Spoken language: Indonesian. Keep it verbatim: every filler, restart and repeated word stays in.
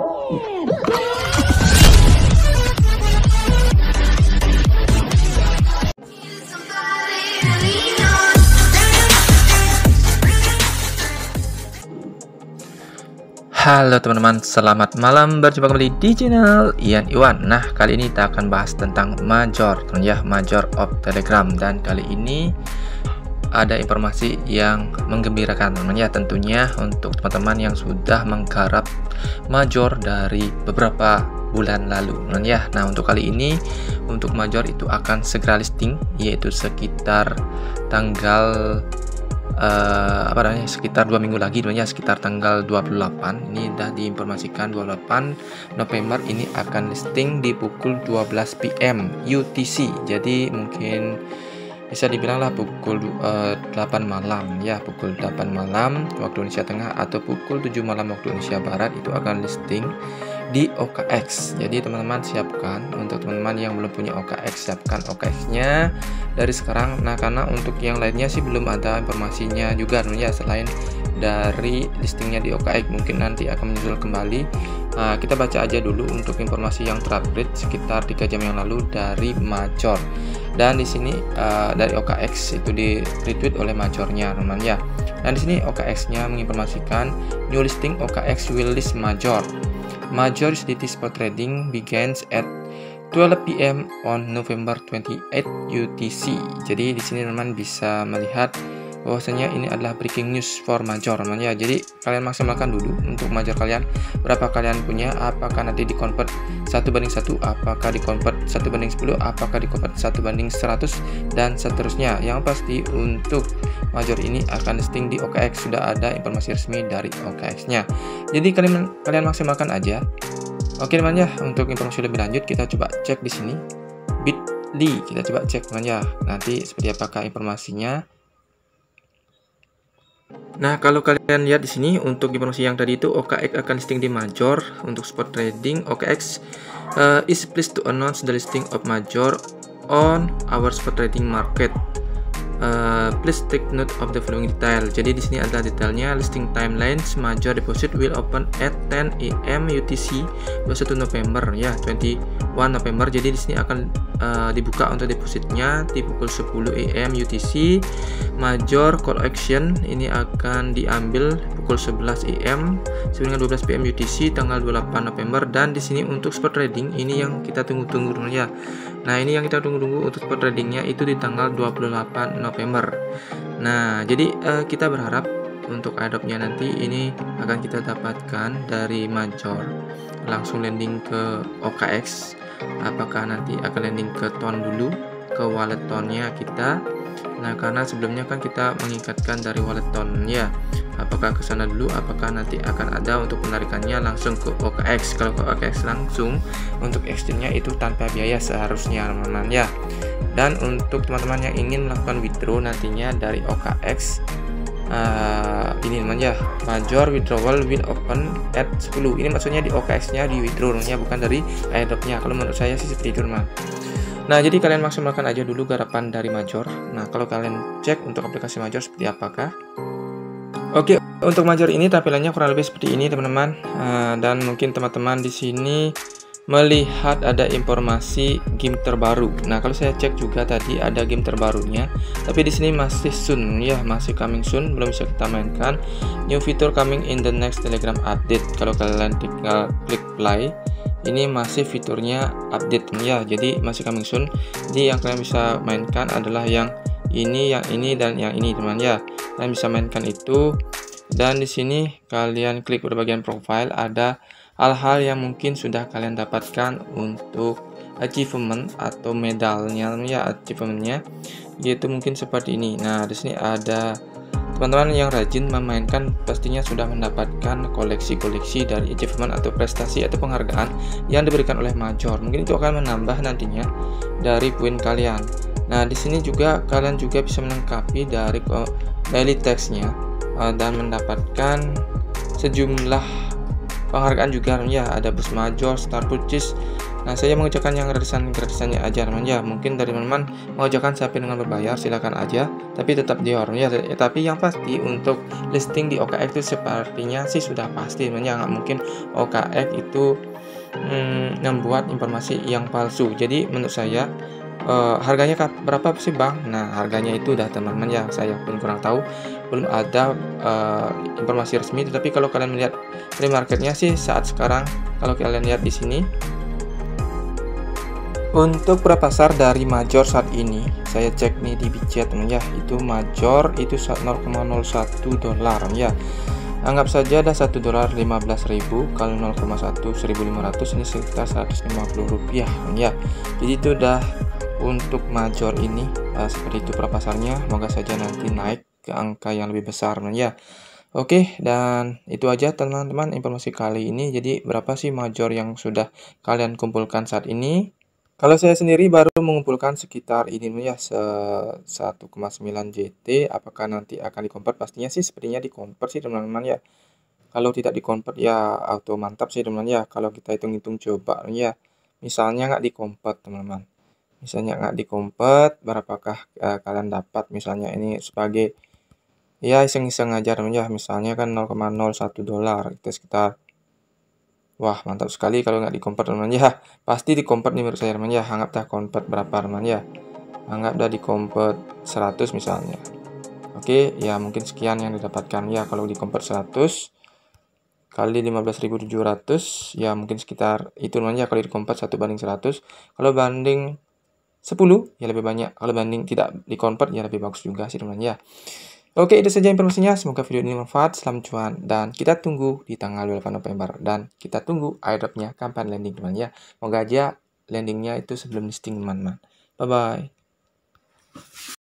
Halo teman-teman, selamat malam, berjumpa kembali di channel Ian Iwan. Nah, kali ini kita akan bahas tentang Major, teman ya, Major of Telegram. Dan kali ini ada informasi yang menggembirakan, teman ya, tentunya untuk teman-teman yang sudah menggarap Major dari beberapa bulan lalu, teman ya. Nah, untuk kali ini untuk Major itu akan segera listing, yaitu sekitar tanggal Uh, apa namanya sekitar dua minggu lagi, teman ya, sekitar tanggal dua puluh delapan. Ini sudah diinformasikan dua puluh delapan November ini akan listing di pukul dua belas P M U T C. Jadi mungkin bisa dibilang lah pukul uh, delapan malam ya, pukul delapan malam waktu Indonesia Tengah atau pukul tujuh malam waktu Indonesia Barat itu akan listing di O K X. Jadi teman-teman siapkan, untuk teman-teman yang belum punya O K X, siapkan O K X-nya dari sekarang. Nah, karena untuk yang lainnya sih belum ada informasinya juga, teman ya, selain dari listingnya di O K X, mungkin nanti akan menyusul kembali. Nah, kita baca aja dulu untuk informasi yang terupdate sekitar tiga jam yang lalu dari Major. Dan di sini uh, dari O K X itu di retweet oleh Majornya, teman ya. Dan di sini O K X-nya menginformasikan new listing O K X will list Major. Major U S D T spot trading begins at twelve P M on November twenty-eighth U T C. Jadi di sini teman bisa melihat bahwasanya ini adalah breaking news for Major, teman ya. Jadi kalian maksimalkan dulu untuk Major kalian, berapa kalian punya, apakah nanti di convert satu banding satu, apakah di convert satu banding sepuluh, apakah di convert satu banding seratus, dan seterusnya. Yang pasti untuk Major ini akan listing di O K X, sudah ada informasi resmi dari O K X-nya. Jadi kalian kalian maksimalkan aja. Oke teman ya, untuk informasi lebih lanjut kita coba cek di sini bit dot l y, kita coba cek teman ya, nanti seperti apakah informasinya. Nah, kalau kalian lihat di sini untuk informasi yang tadi itu O K X akan listing di Major untuk spot trading. O K X uh, is pleased to announce the listing of Major on our spot trading market. Uh, please take note of the following detail. Jadi di sini ada detailnya. Listing timelines Major deposit will open at ten A M U T C dua puluh satu November ya, dua puluh satu November. Jadi di sini akan uh, dibuka untuk depositnya di pukul sepuluh A M U T C. Major call action ini akan diambil pukul sebelas A M sampai dengan dua belas P M U T C tanggal dua puluh delapan November. Dan di sini untuk spot trading ini yang kita tunggu-tunggu ya. Nah, ini yang kita tunggu-tunggu untuk spot tradingnya itu di tanggal dua puluh delapan November. Nah, jadi uh, kita berharap untuk airdropnya nanti ini akan kita dapatkan dari Major langsung landing ke O K X. Apakah nanti akan landing ke ton dulu, ke wallet tonnya kita. Nah, karena sebelumnya kan kita mengikatkan dari wallet ton ya. Apakah ke sana dulu, apakah nanti akan ada untuk penarikannya langsung ke O K X. Kalau ke O K X langsung untuk exchange-nya itu tanpa biaya seharusnya, teman-teman ya. Dan untuk teman-teman yang ingin melakukan withdraw nantinya dari O K X, uh, ini teman ya, Major withdrawal will open at sepuluh. Ini maksudnya di O K X-nya di withdraw nya, bukan dari airdrop-nya. Kalau menurut saya sih seperti itu, teman. Nah, jadi kalian maksimalkan aja dulu garapan dari Major. Nah, kalau kalian cek untuk aplikasi Major seperti apakah. Oke, untuk Major ini tampilannya kurang lebih seperti ini, teman-teman. Uh, dan mungkin teman-teman di sini melihat ada informasi game terbaru. Nah, kalau saya cek juga tadi ada game terbarunya, tapi di sini masih soon ya, masih coming soon, belum bisa kita mainkan. New feature coming in the next Telegram update. Kalau kalian tinggal klik play, ini masih fiturnya update ya, jadi masih coming soon. Jadi yang kalian bisa mainkan adalah yang ini, yang ini, dan yang ini, teman ya. Kalian bisa mainkan itu. Dan di sini kalian klik pada bagian profile, ada hal-hal yang mungkin sudah kalian dapatkan untuk achievement atau medalnya ya, achievementnya, yaitu mungkin seperti ini. Nah, di sini ada teman-teman yang rajin memainkan pastinya sudah mendapatkan koleksi-koleksi dari achievement atau prestasi atau penghargaan yang diberikan oleh Major. Mungkin itu akan menambah nantinya dari poin kalian. Nah, di sini juga kalian juga bisa melengkapi dari daily text-nya uh, dan mendapatkan sejumlah penghargaan juga teman ya, ada bus major, star purchase. Nah, saya mengerjakan yang gratisan-gratisannya aja teman ya. Mungkin dari teman-teman mengerjakan sampai dengan berbayar silakan aja, tapi tetap di order ya. Tapi yang pasti untuk listing di O K X itu sepertinya sih sudah pasti teman ya, nggak mungkin O K X itu hmm, membuat informasi yang palsu. Jadi menurut saya Uh, harganya berapa sih bang? Nah, harganya itu udah teman-teman ya, saya pun kurang tahu, belum ada uh, informasi resmi. Tetapi kalau kalian melihat free marketnya sih saat sekarang, kalau kalian lihat di sini, untuk prapasar dari major saat ini, saya cek nih di Bijet teman ya, itu major itu nol koma nol satu dolar ya. Anggap saja ada satu dolar lima belas ribu, kalau nol koma satu seribu lima ratus, ini sekitar seratus lima puluh rupiah ya. Jadi itu udah untuk major ini uh, seperti itu prapasarnya. Semoga saja nanti naik ke angka yang lebih besar ya. Oke, dan itu aja teman-teman informasi kali ini. Jadi berapa sih major yang sudah kalian kumpulkan saat ini? Kalau saya sendiri baru mengumpulkan sekitar ini ya, satu koma sembilan J T. Apakah nanti akan dikonvert? Pastinya sih sepertinya dikonvert sih teman-teman ya. Kalau tidak dikonvert ya auto mantap sih teman-teman ya. Kalau kita hitung-hitung coba ya, misalnya nggak dikonvert teman-teman, misalnya nggak dikonvert, berapakah uh, kalian dapat? Misalnya ini sebagai ya iseng-iseng aja teman ya, misalnya kan nol koma nol satu dolar, itu sekitar, wah mantap sekali kalau nggak dikonvert teman ya. Pasti dikonvert nih menurut saya teman ya. Anggap dah konvert berapa teman ya, anggap dah dikonvert seratus misalnya. Oke ya, mungkin sekian yang didapatkan ya. Kalau dikonvert seratus kali lima belas ribu tujuh ratus ya, mungkin sekitar itu teman ya. Kalau dikonvert satu banding seratus, kalau banding sepuluh ya lebih banyak, kalau banding tidak dikonvert ya lebih bagus juga sih teman ya. Oke, itu saja informasinya, semoga video ini bermanfaat. Selamat cuan, dan kita tunggu di tanggal dua puluh delapan November, dan kita tunggu airdropnya kapan landing teman ya. Semoga aja landingnya itu sebelum listing teman-teman. Bye bye.